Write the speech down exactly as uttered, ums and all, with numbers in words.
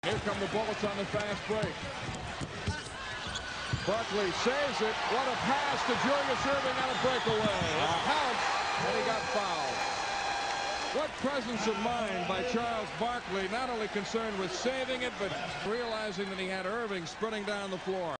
Here come the bullets on the fast break. Barkley saves it. What a pass to Julius Erving on a breakaway. It counts, and he got fouled. What presence of mind by Charles Barkley, not only concerned with saving it, but realizing that he had Erving sprinting down the floor.